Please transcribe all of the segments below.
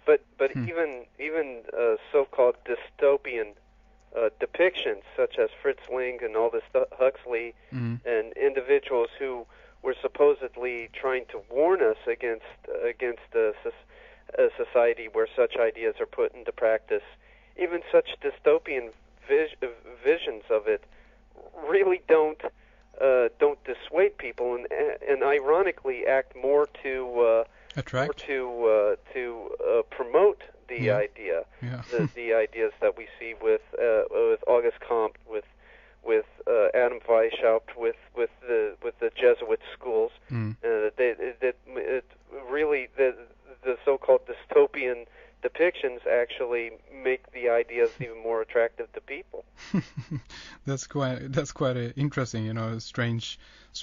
But even so-called dystopian depictions, such as Fritz Lang and Aldous Huxley, and individuals who were supposedly trying to warn us against a society where such ideas are put into practice, even such dystopian visions of it really don't dissuade people, and ironically act more to attract, or to promote the idea, the ideas that we see with August Comte, with Adam Weishaupt, with the Jesuit schools. Really the so-called dystopian depictions actually make the ideas even more attractive to people. That's quite interesting, a strange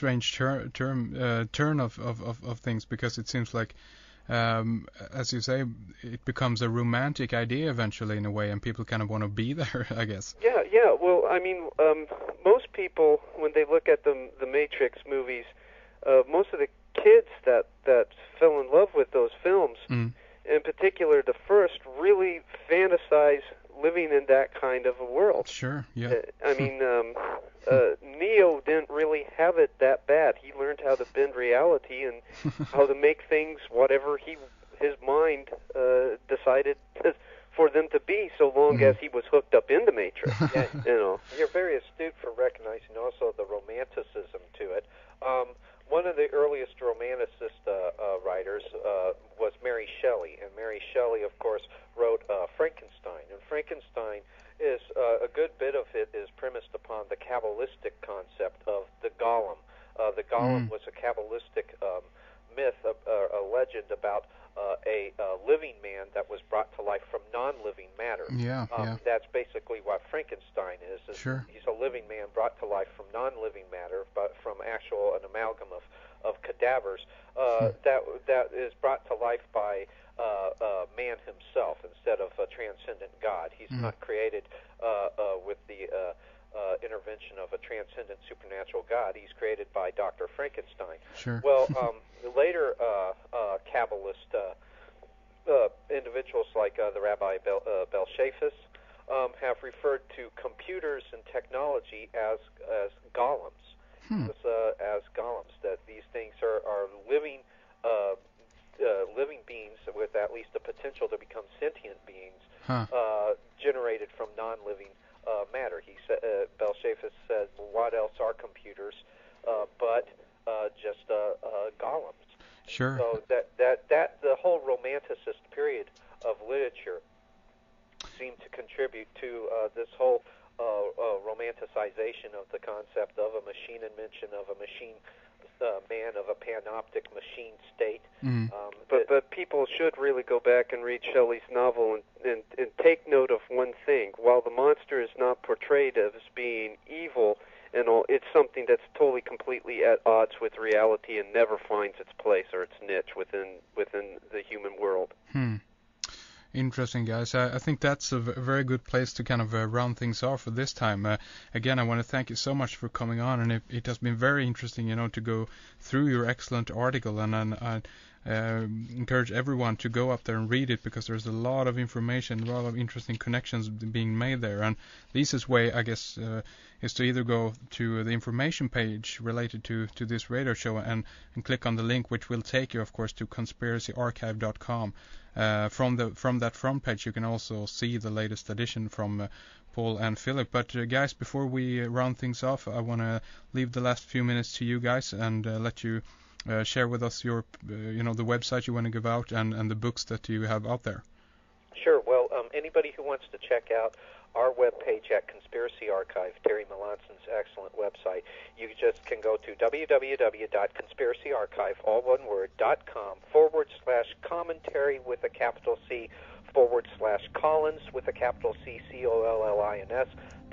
turn of things, because it seems like, as you say, it becomes a romantic idea eventually in a way, and people kind of want to be there, I guess. Yeah. Well, I mean, most people, when they look at the Matrix movies, most of the kids that fell in love with those films, in particular the first, really fantasize living in that kind of a world. Sure, yeah. I mean, Neo didn't really have it that bad. He learned how to bend reality and how to make things whatever his mind decided for them to be, so long as he was hooked up in the Matrix. You're very astute for recognizing also the romanticism to it. One of the earliest romanticist writers was Mary Shelley, and Mary Shelley, of course, wrote Frankenstein. And Frankenstein is a good bit of it is premised upon the Kabbalistic concept of the Golem. The Golem was a Kabbalistic myth, a legend about a living man that was brought to life from non-living matter. That's basically what Frankenstein is. Sure. He's a living man brought to life from non-living matter, but from an amalgam of cadavers that is brought to life by man himself instead of a transcendent God. He's not created with the intervention of a transcendent supernatural God. He's created by Dr. Frankenstein. Sure. Well, later Kabbalist individuals like the Rabbi Belshazzar have referred to computers and technology as golems, as golems. That these things are living living beings with at least the potential to become sentient beings, generated from non-living matter. He said, Belshazzar said, well, "What else are computers but just golems?" Sure. So that the whole Romanticist period of literature seemed to contribute to this whole romanticization of the concept of a machine invention, of a machine man, of a panoptic machine state. But people should really go back and read Shelley's novel and take note of one thing. While the monster is not portrayed as being evil and all, it's something that's totally, completely at odds with reality and never finds its place or its niche within the human world. Interesting, guys. I think that's a very good place to kind of round things off for this time. Again, I want to thank you so much for coming on, and it has been very interesting, to go through your excellent article, and I encourage everyone to go up there and read it, because there's a lot of information, a lot of interesting connections being made there. And the easiest way, I guess, is to either go to the information page related to this radio show and click on the link, which will take you, of course, to conspiracyarchive.com. From that front page, you can also see the latest edition from Paul and Philip. But guys, before we round things off, I want to leave the last few minutes to you guys and let you share with us your, the website you want to give out and the books that you have out there. Sure. Well, anybody who wants to check out our webpage at Conspiracy Archive, Terry Melanson's excellent website, you just can go to www.conspiracyarchive, all one word, .com/commentary with a capital C /Collins with a capital C, COLLINS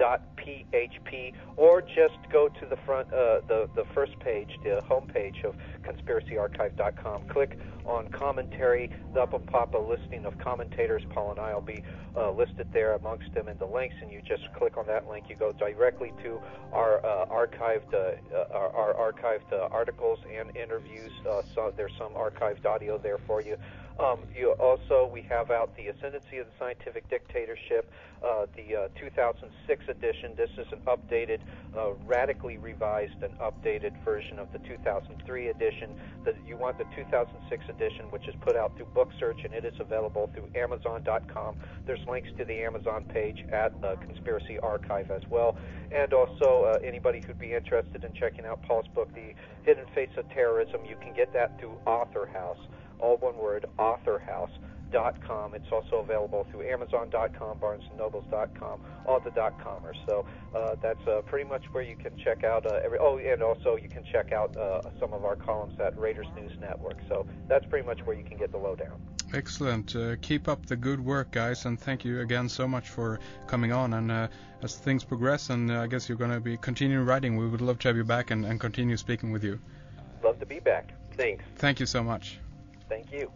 .php, or just go to the front, the first page, the home page of conspiracyarchive.com. Click on commentary. Up will pop a listing of commentators. Paul and I will be listed there amongst them in the links, and you just click on that link. You go directly to our archived articles and interviews. So there's some archived audio there for you. We have out the Ascendancy of the Scientific Dictatorship, the 2006 edition. This is an updated, radically revised and updated version of the 2003 edition. You want the 2006 edition, which is put out through Book Search, and it is available through Amazon.com. There's links to the Amazon page at Conspiracy Archive as well. And also, anybody who'd be interested in checking out Paul's book, The Hidden Face of Terrorism, you can get that through Author House. All one word, authorhouse.com. It's also available through Amazon.com, BarnesandNobles.com, all the .comers. So that's pretty much where you can check out and also you can check out some of our columns at Raiders News Network. So that's pretty much where you can get the lowdown. Excellent. Keep up the good work, guys, and thank you again so much for coming on. And as things progress, and I guess you're going to be continuing writing, we would love to have you back and continue speaking with you. Love to be back. Thanks. Thank you so much. Thank you.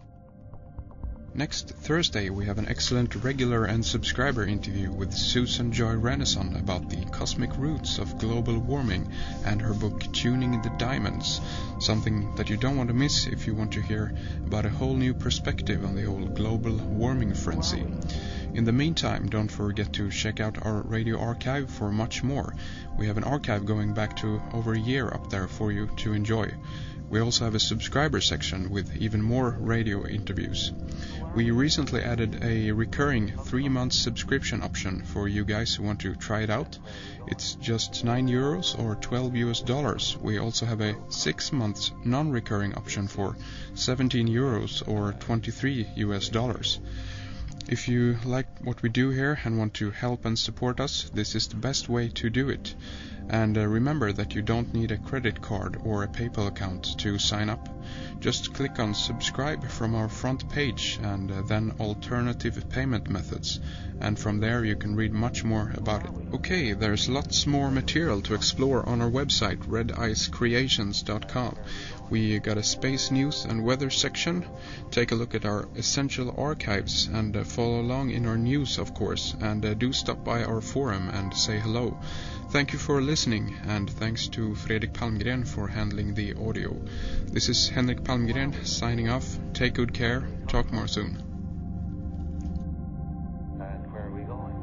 Next Thursday, we have an excellent regular and subscriber interview with Susan Joy Renaison about the cosmic roots of global warming and her book Tuning the Diamonds, something that you don't want to miss if you want to hear about a whole new perspective on the whole global warming frenzy. In the meantime, don't forget to check out our radio archive for much more. We have an archive going back to over a year up there for you to enjoy. We also have a subscriber section with even more radio interviews. We recently added a recurring 3-month subscription option for you guys who want to try it out. It's just €9 or $12. We also have a 6-month non-recurring option for €17 or $23. If you like what we do here and want to help and support us, this is the best way to do it. And remember that you don't need a credit card or a PayPal account to sign up. Just click on subscribe from our front page and then alternative payment methods. And from there you can read much more about it. Okay, there's lots more material to explore on our website, redicecreations.com. We got a space news and weather section. Take a look at our essential archives and follow along in our news, of course. And do stop by our forum and say hello. Thank you for listening, and thanks to Fredrik Palmgren for handling the audio. This is Henrik Palmgren signing off. Take good care. Talk more soon. And where are we going?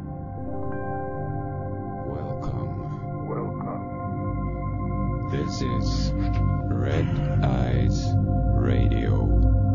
Welcome. This is Red Eyes Radio.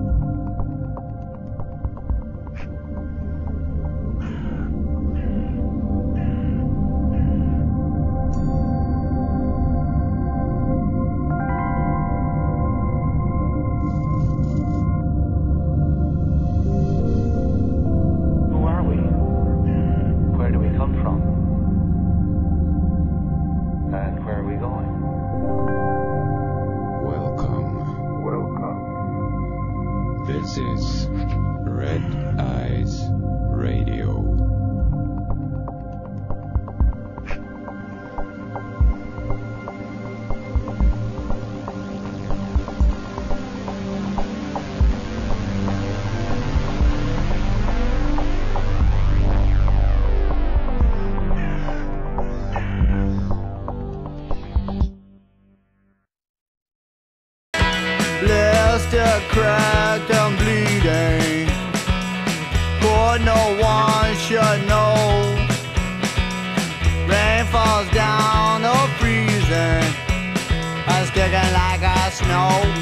This is Red Eyes Radio. Blister cracked and bleeding, for no one should know. Rain falls down or freezing, and sticking like a snow.